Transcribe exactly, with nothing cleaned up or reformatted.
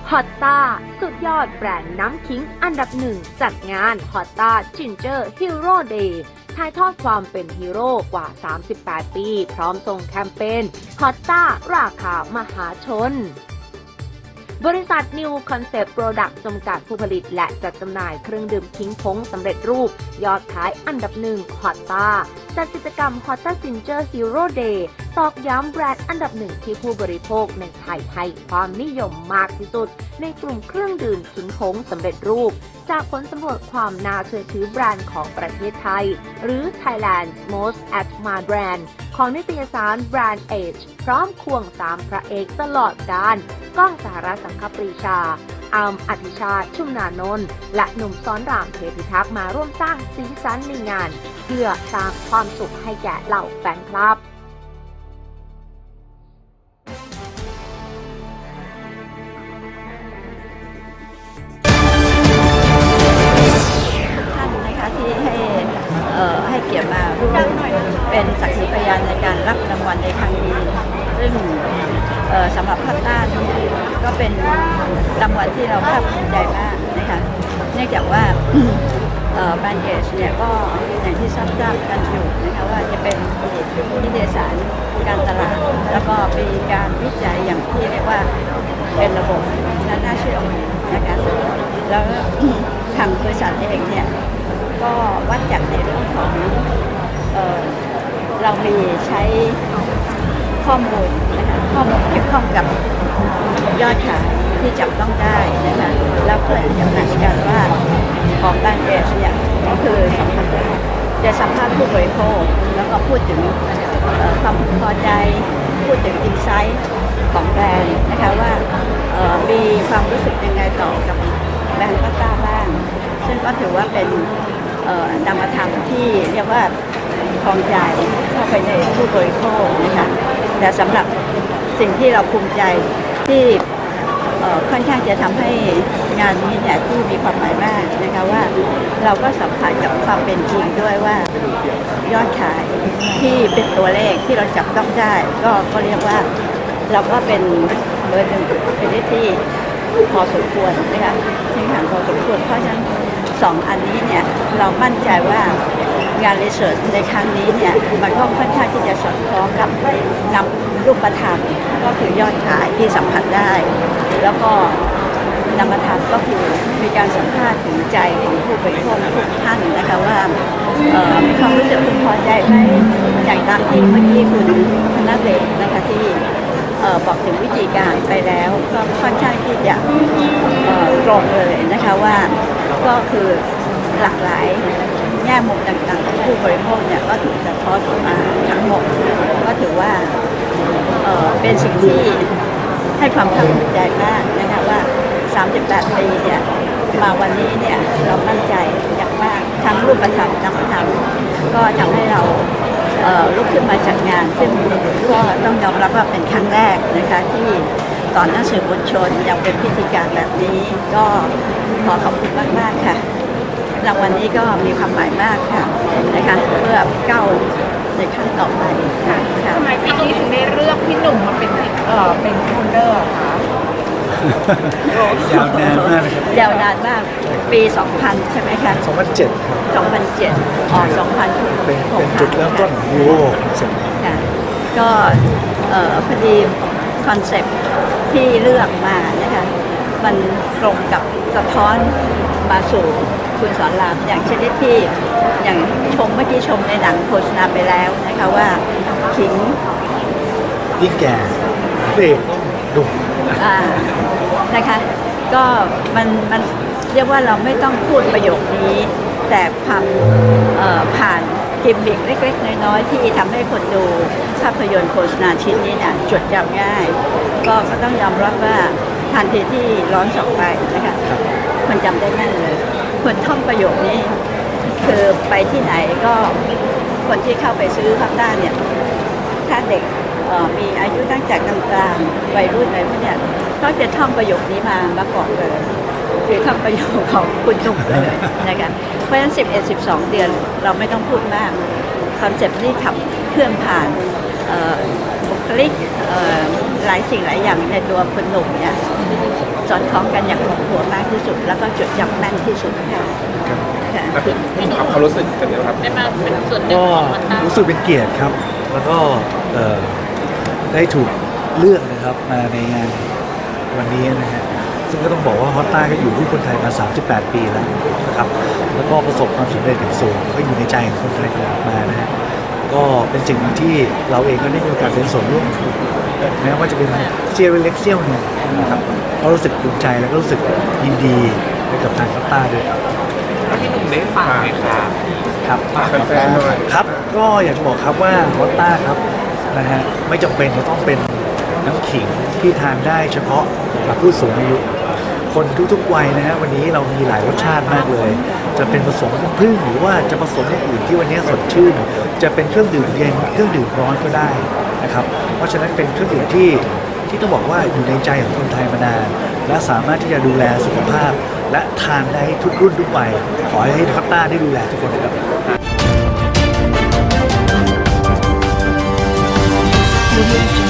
ฮอตต้าสุดยอดแบรนด์น้ำขิงอันดับหนึ่งจัดงานฮอตต้าจินเจอร์ฮีโร่เดย์ถ่ายทอดความเป็นฮีโร่กว่าสามสิบแปดปีพร้อมส่งแคมเปญฮอตต้าราคามหาชนบริษัท New Concept Product จำกัดผู้ผลิตและจัดจำหน่ายเครื่องดื่มขิงผงสำเร็จรูปยอดขายอันดับหนึ่งฮอตต้าจัดกิจกรรม Hotta Ginger Hero Day ตอกย้ำแบรนด์อันดับหนึ่งที่ผู้บริโภคในไทยให้ความนิยมมากที่สุดในกลุ่มเครื่องดื่มขิงผงสำเร็จรูปจากผลสำรวจความน่าเชื่อถือแบรนด์ของประเทศไทยหรือ Thailand's Most Admired Brand ของนิตยสาร Brand Age พร้อมควงสามพระเอกตลอดกาลก้องสหรัฐสังคปรีชาอามอธิชาติชุ่มนานนท์และหนุ่มซ้อนรามเทพิทักษ์มาร่วมสร้างสีสันในงานเพื่อสร้างความสุขให้แก่เหล่าแฟนคลับท่านนะคะที่ให้ให้เกียรติมาร่วมเป็นสักขีพยานในการรับรางวัลในครั้งนี้ซึ่งสำหรับฮอตต้าก็เป็นรางวัลที่เราภาคภูมิใจมากนะคะเนื่องจากว่าแบรนด์เอชเนี่ยก็อย่างที่ทราบกันอยู่นะคะว่าจะเป็นนิตยสารการตลาดแล้วก็มีการวิจัยอย่างที่เรียกว่าเป็นระบบและน่าเชื่อถือนะคะแล้วทางบริษัทเองเนี่ยก็วัดจากในเรื่องของเอ่อเรามีใช้ข้อมูลนะคะข้อมูลเกี่ยวข้องกับยอดขายที่จับต้องได้นะคะแล้วเกิดอย่างไรกันว่าของแบรนด์เอชเนี่ยก็คือจะสัมภาษณ์ผู้บริโภคแล้วก็พูดถึงความพึงพอใจพูดถึงอินไซต์ของแบรนด์นะคะว่ามีความรู้สึกยังไงต่อกับแบรนด์ฮอตต้าบ้างซึ่งก็ถือว่าเป็นนามธรรมที่เรียกว่าคลองใจเข้าไปในผู้บริโภคนะคะแต่สำหรับสิ่งที่เราภูมิใจที่ค่อนข้างจะทำให้งานนี้เนี่ยที่มีความหมายมากนะคะว่าเราก็สัมผัสกับความเป็นจริงด้วยว่ายอดขายที่เป็นตัวเลขที่เราจับต้องได้ก็ก็เรียกว่าเราก็เป็นเบอร์หนึ่งเป็นที่พอสมควรนะคะที่ห่างพอสมควรเพราะฉะนั้นสองอันนี้เนี่ยเรามั่นใจว่างานรีเสิร์ชในครั้งนี้เนี่ยมันก็ค่อนข้างที่จะสอดคล้องกับนำรูปธรรมก็คือยอดขายที่สัมผัสได้แล้วก็นามธรรมก็คือมีการสัมภาษณ์ถึงใจของผู้บริโภคทุกท่านนะคะว่ามีความรู้สึกพึงพอใจไหมอย่างตามที่เมื่อกี้คุณธนเดชนะคะที่บอกถึงวิธีการไปแล้วก็ค่อนข้างที่จะตรงเลยนะคะว่าก็คือหลากหลายแง่มุมต่างๆของผู้บริโภคเนี่ยก็ถูกสะท้อนออกมาทั้งหมดก็ถือว่าเอ่อเป็นสิ่งที่ให้ความภาคภูมิใจมากนะคะว่าสามสิบแปดปีเนี่ยมาวันนี้เนี่ยเรามั่นใจอย่างมากทั้งรูปธรรมนามธรรมก็ทำให้เราเอ่อลุกขึ้นมาจัดงานซึ่งก็ต้องยอมรับว่าเป็นครั้งแรกนะคะที่ต่อหน้าสื่อมวลชนอย่างเป็นพิธีการแบบนี้ก็ขอขอบคุณมากๆค่ะรางวัลนี้ก็มีความหมายมากค่ะนะคะเพื่อก้าวในขั้นต่อไปค่ะทำไมปีนี้ถึงได้เลือกพี่หนุ่มมาเป็นเอ่อเป็นโฟลเดอร์คะยาวนานมากเลยครับยาวนานมากปีสองพันใช่ไหมคะสองพันเจ็ดครับสองพันเจ็ดอ๋อสองพันหกเป็นเป็นจุดเริ่มต้นของฮีโร่คอนเซ็ปต์ค่ะก็เอ่อพอดีคอนเซ็ปต์ที่เลือกมานะคะมันตรงกับสะท้อนมาสู่คุณสอนรามอย่างชนิดที่อย่างชมเมื่อกี้ชมในหนังโฆษณาไปแล้วนะคะว่าขิงยิ่งแก่เด็กต้องดุอ่านะคะก็มันมันเรียกว่าเราไม่ต้องพูดประโยคนี้แต่ความผ่านกิมมิคเล็กๆน้อยๆที่ทำให้คนดูภาพยนตร์โฆษณาชิ้นนี้เนี่ยจดจำง่ายก็ก็ต้องยอมรับว่าทันทีที่ร้อนสองไปนะคะมันจำได้แม่นเลยคนท่องประโยคนี้คือไปที่ไหนก็คนที่เข้าไปซื้อฮอตต้าเนี่ยถ้าเด็กมีอายุตั้งแต่กลางๆวัยรุ่นอะไรพวกเนี้ยก็จะท่องประโยคนี้มามาก่อนเลยคือท่องประโยคของคุณหนุ่มเลยนะคะเพราะฉะนั้นสิบเอ็ด สิบสองเดือนเราไม่ต้องพูดมากคอนเซ็ปต์ที่ขับเคลื่อนผ่านบุคคคลิกหลายสิ่งหลายอย่างในตัวคนหนุ่มเนี่ยสอดคล้องกันอย่างลงตัวมากที่สุดแล้วก็จดจำแม่นที่สุดค่ะพี่หนุ่มเขารู้สึกกันแล้วครับได้มาเป็นส่วนหนึ่งก็รู้สึกเป็นเกียรติครับแล้วก็ได้ถูกเลือกนะครับมาในงานวันนี้นะฮะซึ่งก็ต้องบอกว่าฮอตต้าก็อยู่คู่คนไทยมาสามสิบแปดปีแล้วนะครับแล้วก็ประสบความสำเร็จอย่างสูงก็อยู่ในใจของคนไทยตลอดมานะฮะก็เป็นสิ่งที่เราเองก็ได้มีโอกาสเป็นส่วนร่วมแม้ว่าจะเป็นเซียเล็กเซี่ยวเนี่ยนะครับก็รู้สึกภูมิใจแล้วก็รู้สึกยินดีไปกับทางฮอตต้าด้วยครับแล้วพี่หนุ่มได้ฝากไหมครับครับฝากแฟนๆด้วยครับก็อยากจะบอกครับว่าฮอตต้าครับนะฮะไม่จำเป็นจะต้องเป็นน้ำขิงที่ทานได้เฉพาะกับผู้สูงอายุคนทุกๆวัยนะฮะวันนี้เรามีหลายรสชาติมากเลยจะเป็นผสมน้ำผึ้งหรือว่าจะผสมอย่างอื่นที่วันนี้สดชื่นจะเป็นเครื่องดื่มเย็นเครื่องดื่มร้อนก็ได้นะครับเพราะฉะนั้นเป็นเครื่องดื่มที่ที่ต้องบอกว่าอยู่ในใจของคนไทยมานานและสามารถที่จะดูแลสุขภาพและทานได้ทุกรุ่นทุกวัยขอให้ฮอตต้าได้ดูแลทุกคนนะครับ